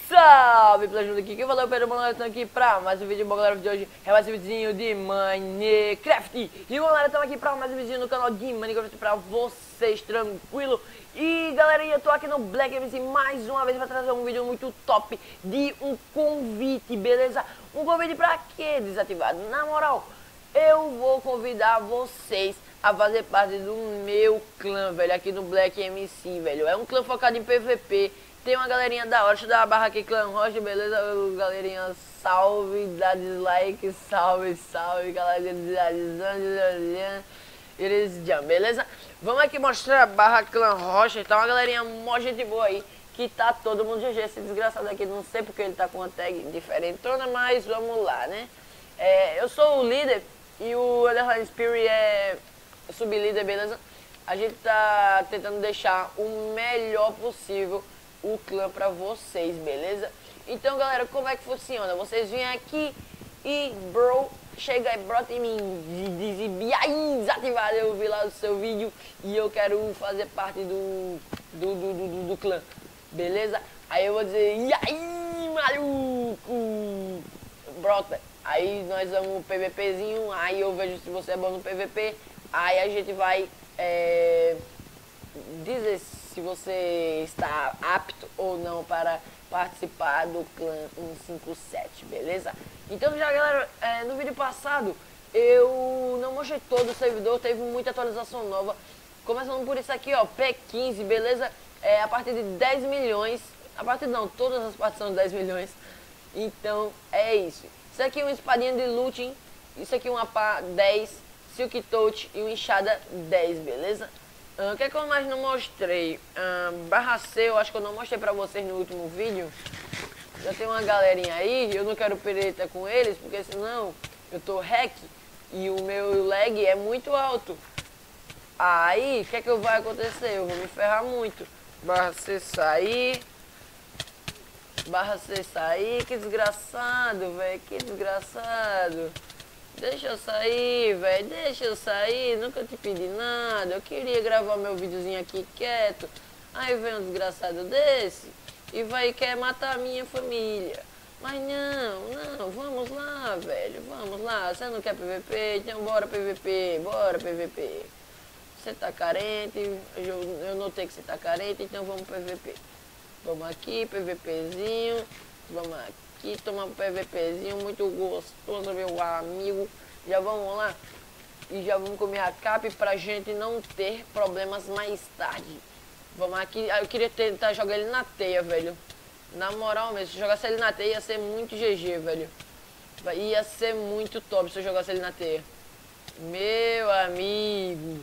Salve, Plajunda aqui, quem falou é o Pedro Bolonaro, estamos aqui pra mais um vídeo. Bom, galera, o vídeo de hoje é mais um videozinho de Minecraft. E galera, estamos aqui pra mais um vídeo no canal de Minecraft pra vocês, tranquilo. E galera, eu tô aqui no Black MC mais uma vez pra trazer um vídeo muito top de um convite, beleza? Um convite pra quê, desativado? Na moral, eu vou convidar vocês a fazer parte do meu clã, velho, aqui no Black MC, velho. É um clã focado em PVP. Tem uma galerinha da hora, deixa eu dar a barra aqui, Clã Rocha, beleza? Galerinha, salve, dá dislike, salve, salve, galerinha, beleza? Vamos aqui mostrar a barra Clã Rocha, tá uma galerinha mó gente boa aí, que tá todo mundo GG, esse desgraçado aqui, não sei porque ele tá com uma tag diferentona, mas vamos lá, né? Eu sou o líder e o Underline Spirit é sublíder, beleza? A gente tá tentando deixar o melhor possível o clã pra vocês, beleza? Então galera, como é que funciona? Vocês vêm aqui e chega e brota em mim e aí, desativado, eu vi lá o seu vídeo e eu quero fazer parte do clã, beleza? Aí eu vou dizer, e aí, maluco, brota. Aí nós vamos PVPzinho, aí eu vejo se você é bom no PVP, aí a gente vai dizer se você está apto ou não para participar do clã 157, beleza? Então já galera, no vídeo passado eu não mostrei todo o servidor, teve muita atualização nova. Começando por isso aqui, ó, P15, beleza? A partir de 10 milhões, a partir não, todas as partes são de 10 milhões. Então é isso. Isso aqui é uma espadinha de looting, isso aqui é uma pá 10, Silk Touch e uma enxada 10, beleza? O que é que eu mais não mostrei? Barra C, eu acho que eu não mostrei pra vocês no último vídeo. Já tem uma galerinha aí, eu não quero pereta com eles, porque senão eu tô hack e o meu lag é muito alto. Aí, o que é que vai acontecer? Eu vou me ferrar muito. Barra C sair. Barra C sair, que desgraçado, velho, que desgraçado. Deixa eu sair, velho, deixa eu sair, nunca te pedi nada, eu queria gravar meu videozinho aqui quieto. Aí vem um desgraçado desse e vai quer matar a minha família. Mas não, vamos lá, velho, vamos lá, você não quer PVP? Então bora PVP, bora PVP. Você tá carente, eu notei que você tá carente, então vamos PVP. Vamos aqui, PVPzinho, vamos aqui, tomar um PVPzinho muito gostoso, meu amigo. Já vamos lá e já vamos comer a cap pra gente não ter problemas mais tarde. Vamos aqui, eu queria tentar jogar ele na teia, velho. Na moral mesmo, se eu jogasse ele na teia ia ser muito GG, velho. Ia ser muito top se eu jogasse ele na teia. Meu amigo,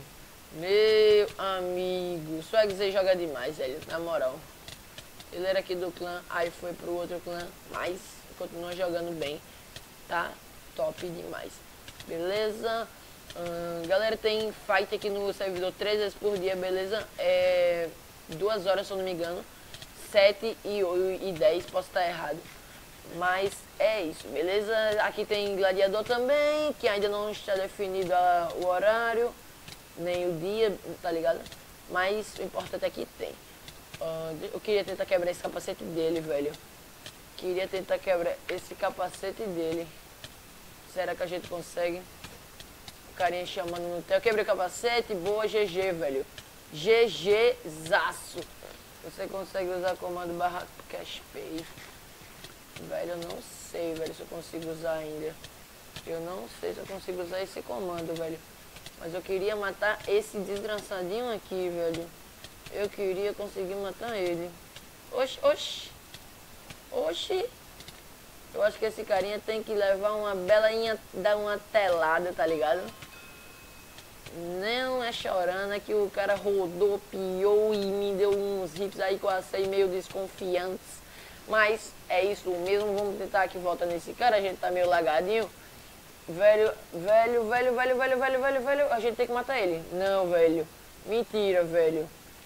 Swagzey joga demais, velho, na moral. Ele era aqui do clã, aí foi pro outro clã, mas continua jogando bem, tá? Top demais, beleza? Galera, tem fight aqui no servidor 3 vezes por dia, beleza? 2 horas, se eu não me engano, 7 e 10, posso estar errado, mas é isso, beleza? Aqui tem gladiador também, que ainda não está definido o horário, nem o dia, tá ligado? Mas o importante é que tem. Eu queria tentar quebrar esse capacete dele, velho. Queria tentar quebrar esse capacete dele. Será que a gente consegue? O carinha chamando no tel. Eu quebrei o capacete, boa, GG, velho. GGzaço. Você consegue usar o comando barra cashpay. Velho, eu não sei, velho, se eu consigo usar ainda. Eu não sei se eu consigo usar esse comando, velho. Mas eu queria matar esse desgraçadinho aqui, velho. Eu queria conseguir matar ele. Oxi. Eu acho que esse carinha tem que levar uma belainha, dar uma telada, tá ligado? Não é chorando, é que o cara rodou, piou e me deu uns hits aí que eu achei meio desconfiantes. Mas é isso mesmo, vamos tentar aqui volta nesse cara, a gente tá meio lagadinho. Velho, a gente tem que matar ele. Não, velho. Mentira, velho.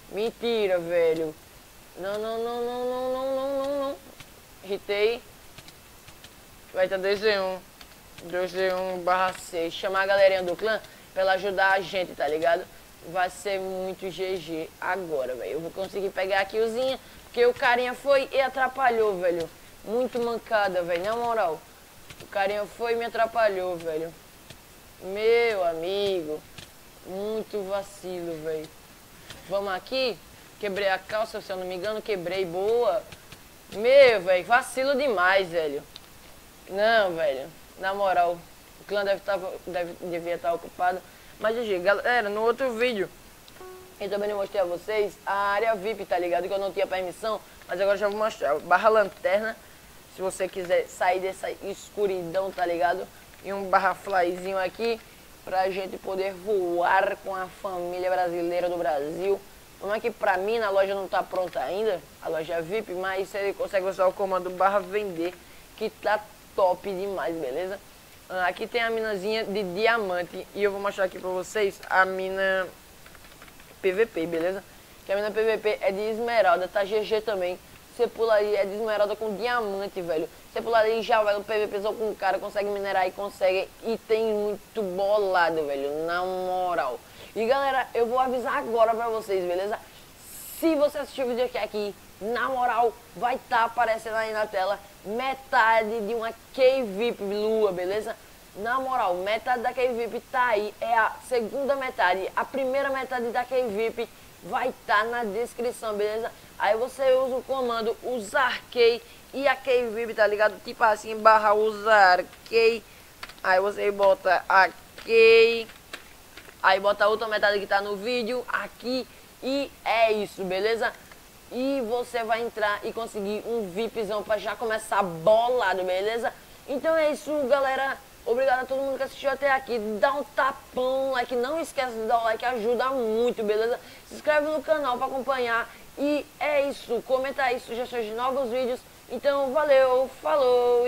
Não. Hitei. Vai estar 2v1/6. Chamar a galerinha do clã pra ela ajudar a gente, tá ligado? Vai ser muito GG agora, velho. Eu vou conseguir pegar a killzinha. Porque o carinha foi e atrapalhou, velho. Muito mancada, velho, na moral. O carinha foi e me atrapalhou, velho. Meu amigo. Muito vacilo, velho. Vamos aqui. Quebrei a calça, se eu não me engano, quebrei, boa. Meu, velho, vacilo demais, velho. Não, velho, na moral, o clã devia estar ocupado. Mas, GG, galera, no outro vídeo, eu também não mostrei a vocês a área VIP, tá ligado? Que eu não tinha permissão, mas agora já vou mostrar. Barra lanterna, se você quiser sair dessa escuridão, tá ligado? E um barra flyzinho aqui, pra gente poder voar com a família brasileira do Brasil. Vamos aqui pra mim, a loja não tá pronta ainda, a loja VIP, mas você consegue usar o comando barra vender, que tá top demais, beleza? Aqui tem a minazinha de diamante e eu vou mostrar aqui pra vocês a mina PVP, beleza? Que a mina PVP é de esmeralda, tá GG também. Você pula aí, é de esmeralda com diamante, velho. Você pula ali e já vai no PVPzão com o cara, consegue minerar e consegue. E tem muito bolado, velho, na moral. E galera, eu vou avisar agora pra vocês, beleza? Se você assistiu o vídeo aqui, na moral, vai estar aparecendo aí na tela metade de uma Key VIP Lua, beleza? Na moral, metade da Key VIP tá aí, é a segunda metade. A primeira metade da Key VIP vai estar na descrição, beleza? Aí você usa o comando usar Key e a Key VIP, tá ligado? Tipo assim, barra usar Key. Aí você bota a Key. Aí bota a outra metade que tá no vídeo aqui. E é isso, beleza? E você vai entrar e conseguir um VIPzão pra já começar bolado, beleza? Então é isso, galera. Obrigado a todo mundo que assistiu até aqui. Dá um tapão no like. Não esquece de dar o like, ajuda muito, beleza? Se inscreve no canal pra acompanhar. E é isso. Comenta aí sugestões de novos vídeos. Então, valeu, falou!